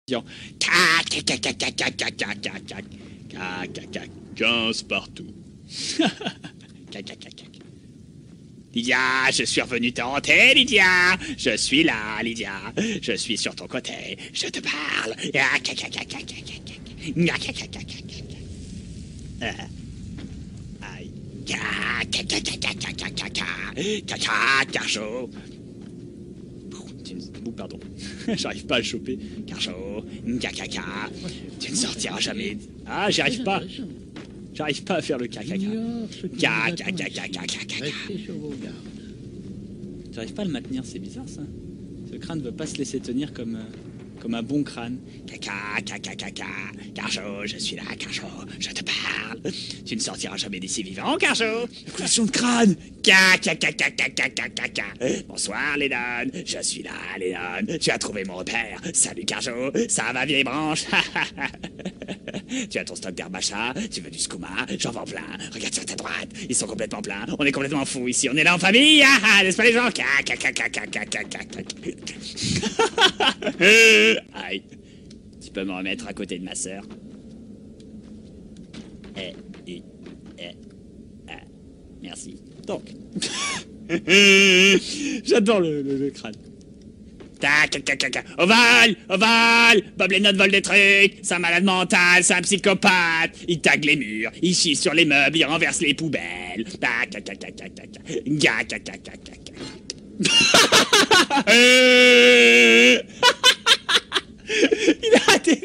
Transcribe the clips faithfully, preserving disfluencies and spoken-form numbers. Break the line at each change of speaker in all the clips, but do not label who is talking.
Cac, cac, cac, cac, cac, cac, cac, cac, cac, cac, cac, cac, quinze partout. Cac, cac, cac, cac. Lydia, je suis revenu te hanter, Lydia. Je suis là, Lydia. Je suis sur ton côté. Je te parle. Cac, cac, cac, cac, cac, cac, cac, cac, cac, cac, cac. Aïe. Cac, cac, cac, cac, cac, cac, cac, cac, cac, cac, Carcho. Pardon, j'arrive pas à le choper. Carcho, caca, tu ne sortiras jamais. Ah, j'y arrive pas. J'arrive pas à faire le caca. Caca, caca, caca, caca. J'arrive pas à le maintenir, c'est bizarre ça. Ce crâne veut pas se laisser tenir comme, euh, comme un bon crâne. Caca, caca, caca. Carcho, je suis là, Carcho, je te parle. Tu ne sortiras jamais d'ici vivant, Carcho. Écoulation de crâne. Caca, caca, caca, caca, caca. Bonsoir, Lennon. Je suis là, Lennon. Tu as trouvé mon repère. Salut, Carcho. Ça va, vieille branche. Tu as ton stock d'herbe achat. Tu veux du skouma. J'en vends plein. Regarde sur ta droite. Ils sont complètement pleins. On est complètement fous ici. On est là en famille. Ah, ah, n'est-ce pas, les gens? Caca, caca, caca, caca, caca. Aïe. Tu peux me remettre à côté de ma sœur? Eh, eh, eh, eh. Merci. Donc. J'adore le, le, le crâne. Tac, tac, tac, tac. Ovale, ovale. Bob Lennon vole des trucs. C'est un malade mental, c'est un psychopathe. Il tague les murs, il chie sur les meubles, il renverse les poubelles. Tac, tac, tac, tac, tac, tac. Tac, tac, tac, tac, tac. Il a raté.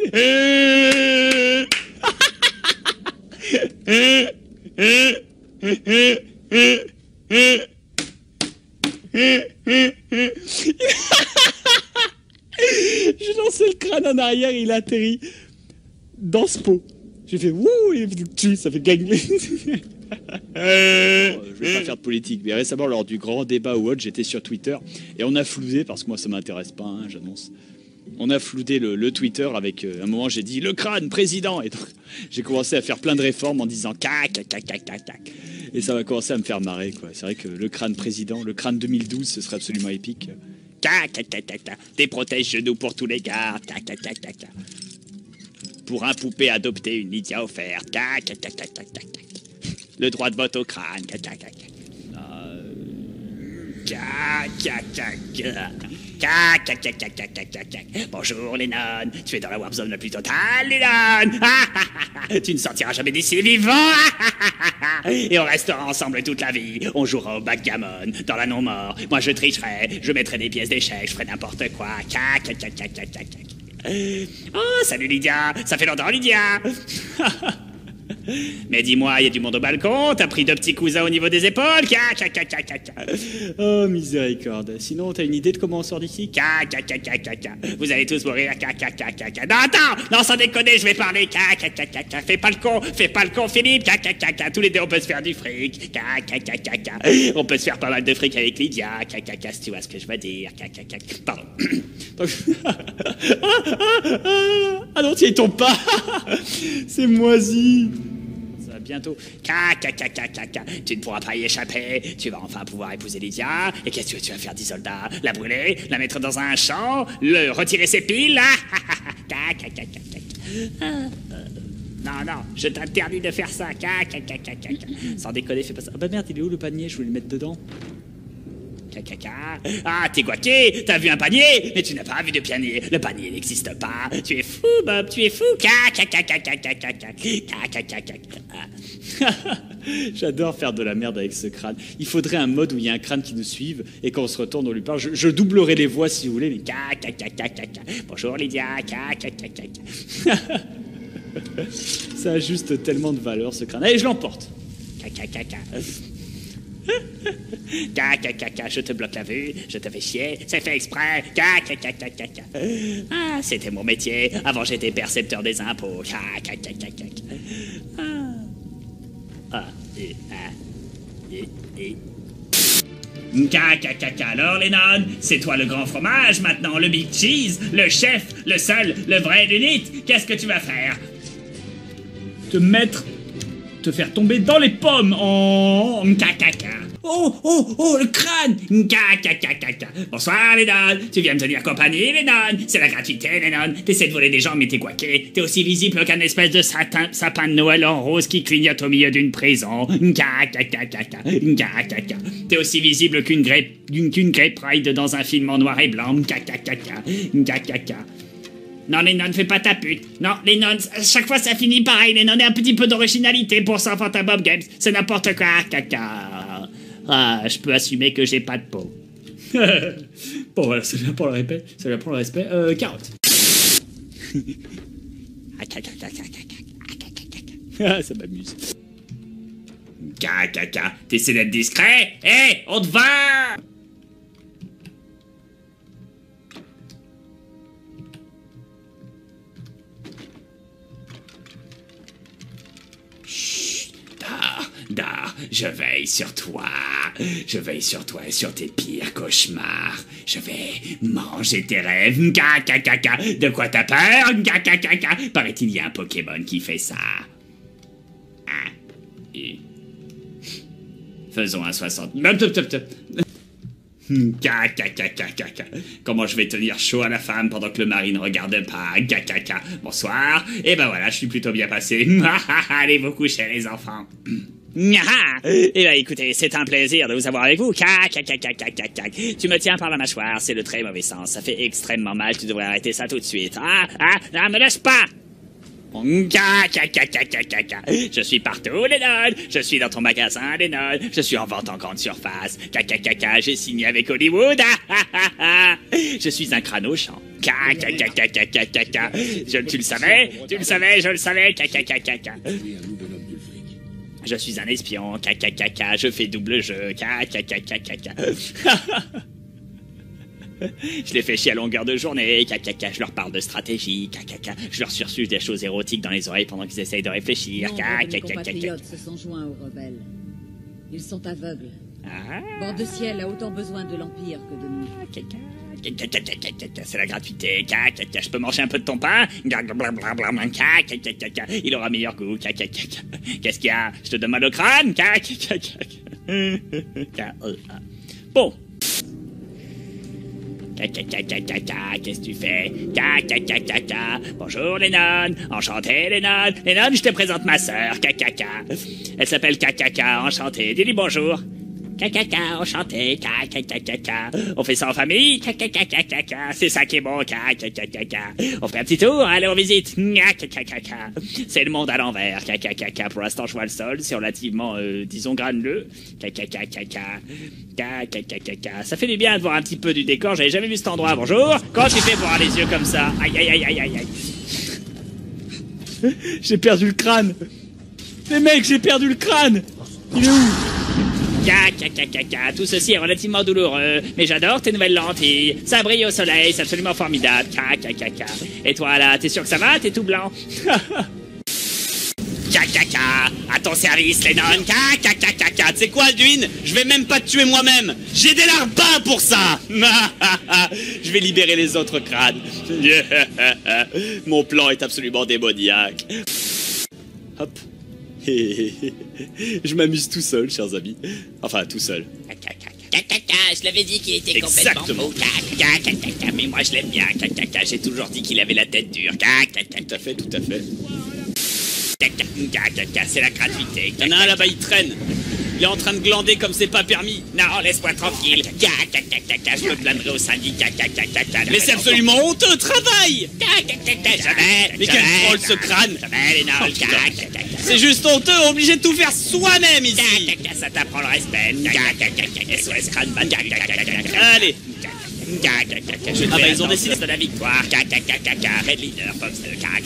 J'ai lancé le crâne en arrière et il a atterri dans ce pot. J'ai fait wouh et puis ça fait gagner. Euh, je vais pas faire de politique, mais récemment lors du grand débat ou autre, j'étais sur Twitter et on a floudé, parce que moi ça m'intéresse pas, hein, j'annonce. On a floudé le, le Twitter avec, euh, un moment j'ai dit le crâne président, et donc j'ai commencé à faire plein de réformes en disant cac, cac, cac, cac, cac, cac. Et ça va commencer à me faire marrer, quoi. C'est vrai que le crâne président, le crâne deux mille douze, ce serait absolument épique. Cac, cac, cac, cac, cac. Des protège-genoux pour tous les gars. Cac, cac, cac, cac, cac. Pour un poupée adopté, une Lydia offerte. Cac, cac, cac, cac, cac, cac. Le droit de vote au crâne. Cac, cac, cac. Cac, cac, cac. Cac, cac, cac, cac, cac, cac, cac. Bonjour, Lennon. Tu es dans la warp zone la plus totale, Lennon. Tu ne sortiras jamais d'ici vivant. Et on restera ensemble toute la vie. On jouera au backgammon, dans la non-mort. Moi, je tricherai. Je mettrai des pièces d'échecs. Je ferai n'importe quoi. Cac, cac, cac, cac, cac, cac. Oh, salut, Lydia. Ça fait longtemps, Lydia. Mais dis-moi, il y a du monde au balcon, t'as pris deux petits cousins au niveau des épaules, cac, cac, cac, cac, cac. Oh, miséricorde. Sinon, t'as une idée de comment on sort d'ici? Cac, cac, cac, cac, cac, cac. Vous allez tous mourir, cac, cac, cac, cac. Non, attends, non, sans déconner, je vais parler, cac, cac, cac, cac, cac. Fais pas le con, fais pas le con, Philippe, cac, cac, cac, cac. Tous les deux, on peut se faire du fric, cac, cac, cac, cac, cac. On peut se faire pas mal de fric avec Lydia, cac, cac, cac, si tu vois ce que je veux dire, cac, cac, cac. Pardon. Donc... ah non, tu y tombes pas. C'est moisi. Bientôt. Cac, cac, cac, cac, cac, cac. Tu ne pourras pas y échapper. Tu vas enfin pouvoir épouser Lydia. Et qu'est-ce que tu vas faire d'Isolda? La brûler? La mettre dans un champ? Le retirer ses piles? Cac, cac, cac, cac, cac. Non, non, je t'interdis de faire ça. Cac, cac, cac, cac, cac. Sans déconner, fais pas ça. Ah bah merde, il est où le panier? Je voulais le mettre dedans. Caca. Ah, t'es guaqué, t'as vu un panier, mais tu n'as pas vu de panier. Le panier n'existe pas. Tu es fou, Bob, tu es fou. Caca, caca, caca, caca, caca, caca. J'adore faire de la merde avec ce crâne. Il faudrait un mode où il y a un crâne qui nous suive et quand on se retourne, on lui parle. Je, je doublerai les voix si vous voulez, mais caca, caca, caca. Bonjour Lydia, caca, caca, caca. Ça a juste tellement de valeur ce crâne. Allez, je l'emporte. Caca, caca. Caca, caca, je te bloque la vue, je te fais chier, c'est fait exprès. Caca, caca, caca. Ah, c'était mon métier. Avant, j'étais percepteur des impôts. Caca, caca, caca. Ah, ah, et, ah, et, et. Caca, caca. Alors, Lennon, c'est toi le grand fromage maintenant, le big cheese, le chef, le seul, le vrai, l'unique. Qu'est-ce que tu vas faire? Te mettre. Te faire tomber dans les pommes en... Caca, caca. Oh, oh, oh, le crâne! Caca, caca, caca. Bonsoir, les nonnes. Tu viens me tenir compagnie, les nonnes. C'est la gratuité, les nonnes. T'essaies de voler des gens, mais t'es coiqué. T'es aussi visible qu'un espèce de satin, sapin de Noël en rose qui clignote au milieu d'une prison. Caca, caca, caca. Caca, caca. T'es aussi visible qu'une grey, qu'une grey pride dans un film en noir et blanc. Caca, caca. Caca, caca. Non, les nonnes, fais pas ta pute. Non, les nonnes, à chaque fois ça finit pareil. Les nonnes, un petit peu d'originalité pour ça, Fanta Bob Games. C'est n'importe quoi, caca. Ah, je peux assumer que j'ai pas de peau. Bon, voilà, c'est bien pour le respect. C'est bien pour le respect. Euh, carotte. Ah, ça m'amuse. Caca, t'essaies d'être discret? Hé, hey, on te va! Dors, je veille sur toi. Je veille sur toi et sur tes pires cauchemars. Je vais manger tes rêves. Caca, caca. De quoi t'as peur? Caca, caca. Paraît-il, il y a un Pokémon qui fait ça. Ah. Et... Faisons un soixante. Top, top, top. Caca, caca, caca. Comment je vais tenir chaud à la femme pendant que le mari ne regarde pas? Caca, caca. Bonsoir. Et ben voilà, je suis plutôt bien passé. Allez vous coucher, les enfants. Ah, eh ben écoutez, c'est un plaisir de vous avoir avec vous. Cac, cac, cac, cac, cac, cac. Tu me tiens par la mâchoire, c'est le très mauvais sens. Ça fait extrêmement mal, tu devrais arrêter ça tout de suite. Ah, ah, ah, me laisse pas. Cac, cac, cac, cac, cac, cac. Je suis partout, les nonnes. Je suis dans ton magasin, les nonnes. Je suis en vente en grande surface. Cac, cac, cac, cac. J'ai signé avec Hollywood. Ah, ah, ah, ah. Je suis un crâne au champ. Cac, cac, cac, cac, cac, cac, cac, cac. Je, tu le savais? Tu le savais? Je le savais. Cac, cac, cac, cac, cac. Je suis un espion, caca caca, je fais double jeu, caca caca caca. Je les fais chier à longueur de journée, caca caca, je leur parle de stratégie, caca caca, je leur sursuce des choses érotiques dans les oreilles pendant qu'ils essayent de réfléchir, caca caca caca.
Les compatriotes se sont joints aux rebelles. Ils sont aveugles.
Ah.
Bord de ciel a autant besoin de l'Empire que de nous.
Caca. C'est la gratuité. Je peux manger un peu de ton pain? Il aura meilleur goût. Qu'est-ce qu'il y a? Je te donne mal au crâne? Bon. Qu'est-ce que tu fais? Bonjour les nonnes. Enchanté les nonnes. Les nonnes, je te présente ma sœur. Elle s'appelle Kakaka. Enchantée. Dis-lui bonjour. Caca, enchanté, caca, caca, on fait ça en famille, caca, caca, caca, c'est ça qui est bon, caca, caca, on fait un petit tour, allez, on visite, caca, caca, c'est le monde à l'envers, caca, caca, pour l'instant je vois le sol, c'est relativement, euh, disons, granuleux, caca, caca, caca, caca, ça fait du bien de voir un petit peu du décor, j'avais jamais vu cet endroit, bonjour, comment tu fais pour avoir les yeux comme ça? Aïe, aïe, aïe, aïe, aïe, aïe. J'ai perdu le crâne. Les mecs, j'ai perdu le crâne. Il est où? Caca, caca, caca, tout ceci est relativement douloureux, mais j'adore tes nouvelles lentilles. Ça brille au soleil, c'est absolument formidable. Caca, caca. Et toi là, t'es sûr que ça va? T'es tout blanc. Caca, caca, à ton service les nonnes. Caca, caca, caca. Tu sais quoi, Alduin? Je vais même pas te tuer moi-même. J'ai des larbins pour ça. Je vais libérer les autres crânes. Mon plan est absolument démoniaque. Hop. Je m'amuse tout seul, chers amis. Enfin, tout seul.
Je l'avais dit qu'il était complètement faux. Mais moi, je l'aime bien. J'ai toujours dit qu'il avait la tête dure.
Tout à fait, tout à fait.
C'est la gratuité.
Il y en a un là-bas, il traîne. Il est en train de glander comme c'est pas permis.
Non, laisse-moi tranquille. Je me plaindrai au syndicat.
Mais c'est absolument honteux, travail.
Jamais.
Mais quel troll ce crâne.
Jamais, les nolles.
C'est juste honteux, obligé de tout faire soi-même ici.
Ça t'apprend le respect. S O S crâne.
Allez.
Ah bah ils ont décidé de la victoire. Red leader, Fox.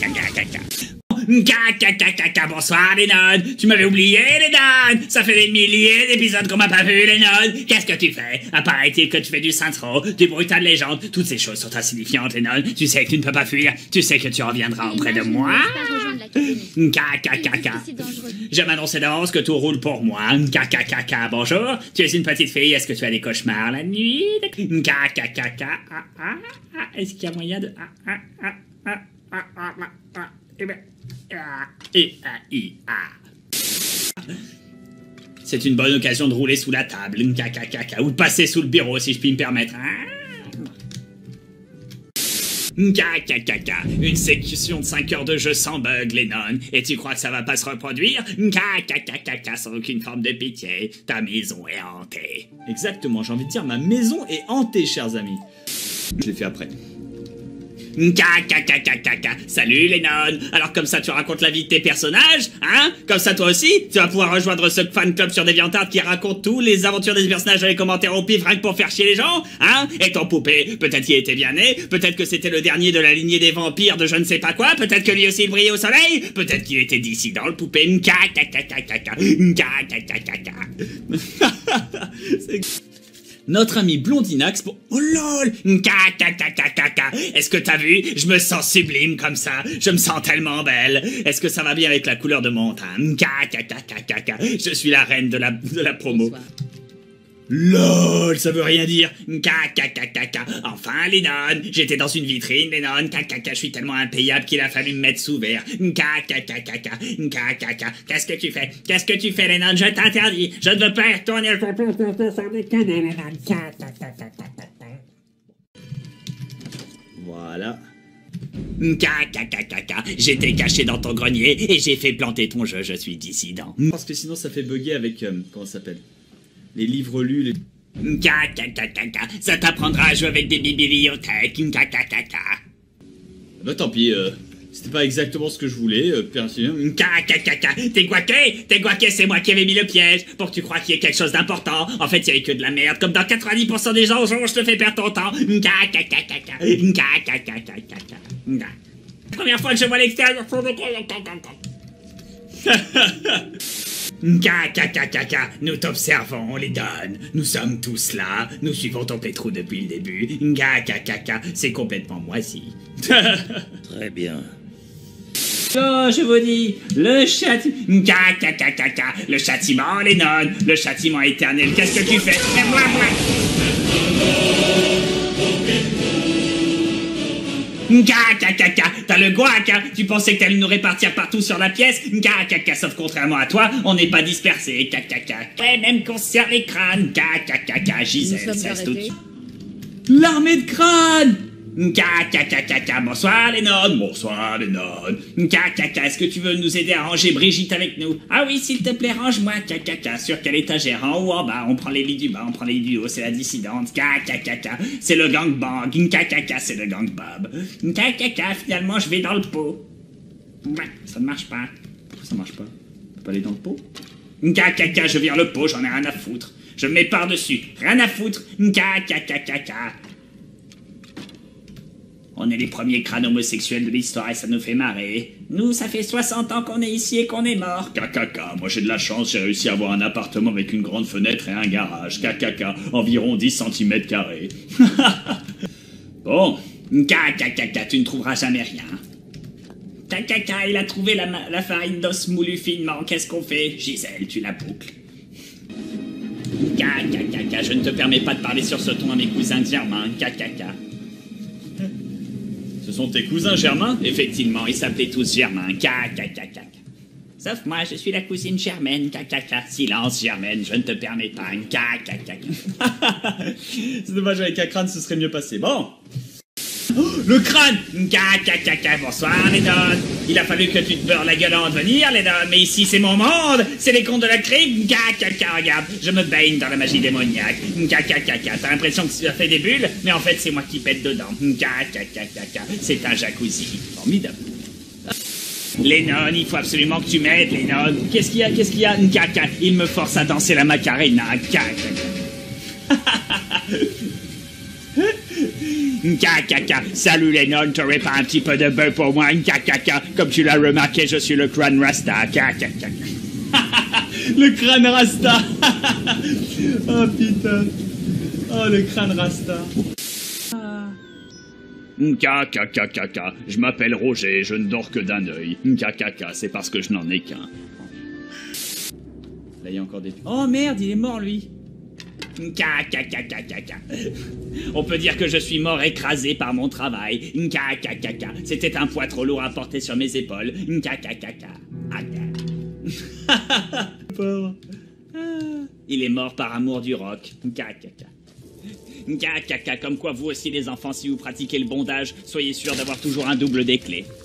Caca, bonsoir les nonnes. Tu m'avais oublié les nonnes. Ça fait des milliers d'épisodes qu'on m'a pas vu les nonnes. Qu'est-ce que tu fais? Apparaît-il que tu fais du synthro, du brutal légende. Toutes ces choses sont insignifiantes les nonnes. Tu sais que tu ne peux pas fuir. Tu sais que tu reviendras auprès de moi. Caca, caca. Je m'annonçais d'avance que tout roule pour moi. Caca, caca, bonjour. Tu es une petite fille. Est-ce que tu as des cauchemars la nuit? Caca, caca. Ah, ah, ah. Est-ce qu'il y a moyen de... Ah, ah, ah, ah, ah, ah, ah, ah. Eh ben... Ah, et, ah, et, ah. C'est une bonne occasion de rouler sous la table, Nkakakaka, ou de passer sous le bureau si je puis me permettre. Nkakakaka, une séquence de cinq heures de jeu sans bug, Lennon, et tu crois que ça va pas se reproduire? Nkakakaka, sans aucune forme de pitié, ta maison est hantée. Exactement, j'ai envie de dire, ma maison est hantée, chers amis. Je l'ai fait après. Nkakakakaka, salut Lennon. Alors comme ça tu racontes la vie de tes personnages, hein? Comme ça toi aussi, tu vas pouvoir rejoindre ce fan club sur DeviantArt qui raconte tous les aventures des personnages dans les commentaires au pif, rien que pour faire chier les gens, hein? Et ton poupée, peut-être qu'il était bien né, peut-être que c'était le dernier de la lignée des vampires de je ne sais pas quoi, peut-être que lui aussi il brillait au soleil, peut-être qu'il était dissident le poupée. Nkakakakaka, Nkakakakaka. C'est... Notre ami Blondinax pour... Oh lol! Nkakakakaka. Est-ce que t'as vu? Je me sens sublime comme ça. Je me sens tellement belle. Est-ce que ça va bien avec la couleur de mon teint? Nkakakakaka. Je suis la reine de la, de la promo. Bonsoir. LOL, ça veut rien dire. Nkakakakaka. Enfin, Lennon, j'étais dans une vitrine, Lennon. Kakaka, je suis tellement impayable qu'il a fallu me mettre sous verre. Nkakakakaka. Nkakaka. Qu'est-ce que tu fais? Qu'est-ce que tu fais, Lennon? Je t'interdis. Je ne veux pas retourner à ton Voilà. Nkakakakaka. J'étais caché dans ton grenier et j'ai fait planter ton jeu. Je suis dissident. Parce que sinon, ça fait bugger avec... Euh, comment ça s'appelle? Les livres lus, les... Nkakakakaka. Ça t'apprendra à jouer avec des bibliothèques. Nkakakaka. Bah tant pis, euh, c'était pas exactement ce que je voulais, euh, personnellement. Nkakakaka. T'es guaqué? T'es guaqué, c'est moi qui avais mis le piège. Pour que tu crois qu'il y ait quelque chose d'important. En fait, il y avait que de la merde. Comme dans quatre-vingt-dix pour cent des gens, je te fais perdre ton temps. Nkakakakaka. Nkakakakaka. Première fois que je vois l'extérieur. Nkakakakaka, nous t'observons, on les donne. Nous sommes tous là, nous suivons ton pétrou depuis le début. Nkakakaka, c'est complètement moisi.
Très bien.
Oh, je vous dis, le châtiment... Nkakakakaka, le châtiment, Lennon, le châtiment éternel, qu'est-ce que tu fais? Nkakakaka, t'as le guac, hein? Tu pensais que t'allais nous répartir partout sur la pièce? Nkakaka, sauf contrairement à toi, on n'est pas dispersés. Kakaka. Ouais, même qu'on se serre les crânes. Nkakakaka, Gisèle, cesse tout. L'armée de crânes! Nkakakakaka, bonsoir Lennon, bonsoir Lennon. Nkakaka, est-ce que tu veux nous aider à ranger Brigitte avec nous? Ah oui, s'il te plaît, range-moi. Kakaka, sur quelle étagère? En haut, en bas, on prend les lits du bas, on prend les lits du haut, c'est la dissidente. Kakakaka, c'est le gangbang. Nkakaka, c'est le gangbob. Nkakaka, finalement, je vais dans le pot. Ouais, ça ne marche pas. Pourquoi ça marche pas? On peut pas aller dans le pot? Nkakaka, je vire le pot, j'en ai rien à foutre. Je me mets par-dessus, rien à foutre. Nkakakakaka. On est les premiers crânes homosexuels de l'histoire et ça nous fait marrer. Nous, ça fait soixante ans qu'on est ici et qu'on est mort. Kakaka, moi j'ai de la chance, j'ai réussi à avoir un appartement avec une grande fenêtre et un garage. Kakaka, environ dix centimètres carrés. Bon, kakaka, tu ne trouveras jamais rien. Kakaka, il a trouvé la, la farine d'os moulu finement, qu'est-ce qu'on fait? Gisèle, tu la boucles. Kakaka, je ne te permets pas de parler sur ce ton à mes cousins germains. Kakaka. Ce sont tes cousins germains? Effectivement, ils s'appelaient tous Germains. Kakakaka. Sauf moi, je suis la cousine Germaine. Kakaka. Silence, Germaine, je ne te permets pas. Kakakaka. C'est dommage, avec un crâne, ce serait mieux passé. Bon. Oh, le crâne! Kakakaka. Bonsoir, Lennon. Il a fallu que tu te beurres la gueule avant de venir, Lennon. Mais ici, c'est mon monde. C'est les contes de la crypte. Kakaka. Regarde, je me baigne dans la magie démoniaque. Kakakaka. T'as l'impression que tu as fait des bulles, mais en fait, c'est moi qui pète dedans. Kakakaka. C'est un jacuzzi. Formidable. Lennon, il faut absolument que tu m'aides, Lennon. Qu'est-ce qu'il y a? Qu'est-ce qu'il y a? Kaka. Il me force à danser la macarena. Kakaka. Nkakaka, salut Lennon, t'aurais pas un petit peu de bœuf pour moi? Nkakaka, comme tu l'as remarqué, je suis le crâne Rasta. Kakaka. Le crâne Rasta. Oh putain. Oh le crâne Rasta. Nkakakaka, je m'appelle Roger, je ne dors que d'un œil. Nkakaka, c'est parce que je n'en ai qu'un. Là il y a encore des... Oh merde, il est mort lui. Nkakakakaka. On peut dire que je suis mort écrasé par mon travail. Nkakakaka. C'était un poids trop lourd à porter sur mes épaules. Nkakakaka. Pauvre. Ah, il est mort par amour du rock. Caca. Caca, comme quoi vous aussi les enfants, si vous pratiquez le bondage, soyez sûrs d'avoir toujours un double des clés.